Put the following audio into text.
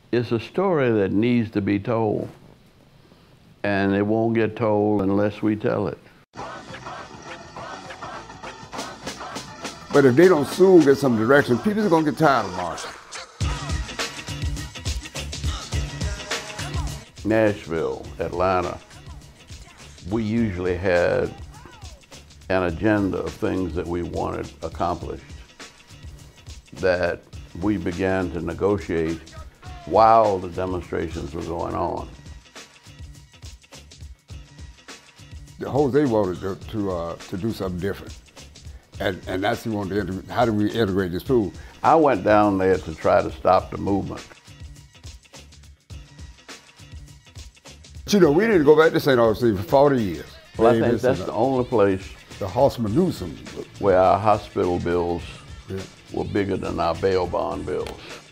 It's a story that needs to be told, and it won't get told unless we tell it. But if they don't soon get some direction, people are going to get tired of marching. Nashville, Atlanta, we usually had an agenda of things that we wanted accomplished that we began to negotiate while the demonstrations were going on. Jose wanted to do something different. And that's he wanted to how do we integrate this pool? I went down there to try to stop the movement. But we didn't go back to St. Augustine for 40 years. Well, I think that's the only place the horsemen knew some. Where our hospital bills were bigger than our bail bond bills.